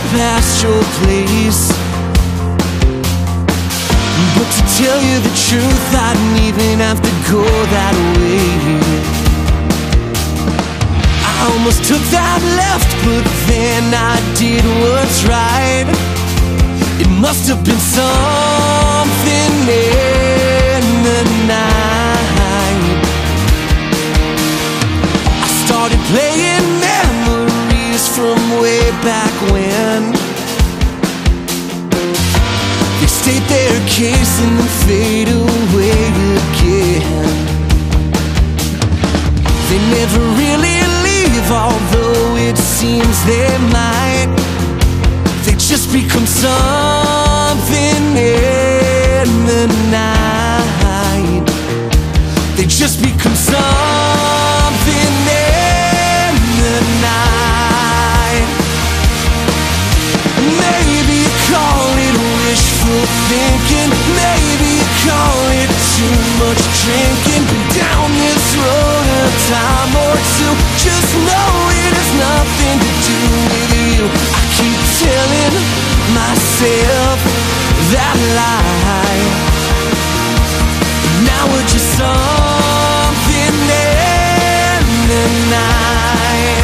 past your place, but to tell you the truth, I didn't even have to go that way. I almost took that left, but then I did what's right. It must have been something in the night. I started playing memories from way back when. They state their case and then fade away again. They never really leave, although it seems they might. They just become something in the night. They just become something in the night. Maybe you call it wishful thinking, maybe you call it too much drinking. Been down this road a time or two, just know it has nothing to do with you. I keep telling myself that lie. Now we're just something in the night.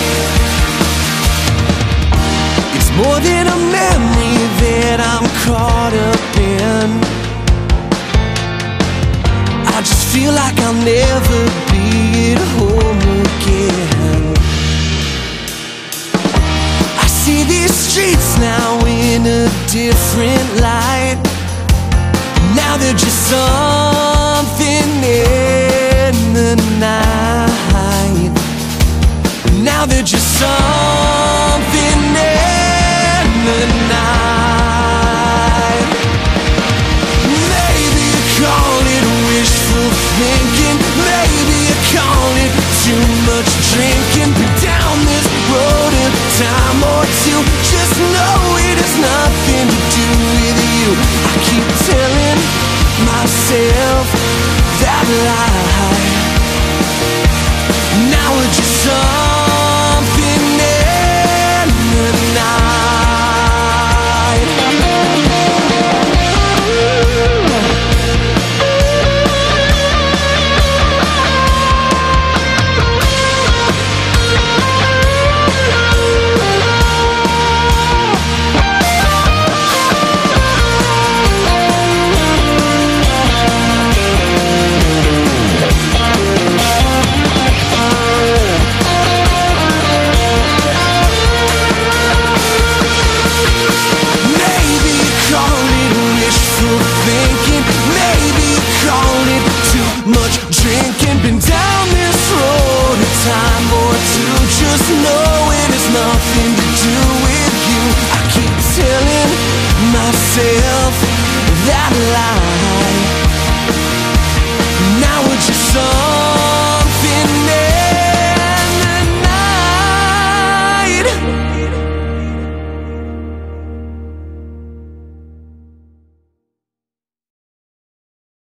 It's more than a memory that I'm caught up in. I just feel like I'll never be at home again. I see these streets now in a different light. Now they're just something in the night. Now they're just something in the night. Maybe you call it wishful thinking, maybe you call it too much drinking. Been down this road a time or two, just know it has nothing to do with you. I keep telling myself that lie. Now we're just something in the night. Much drinking, been down this road a time or two, just know it has nothing to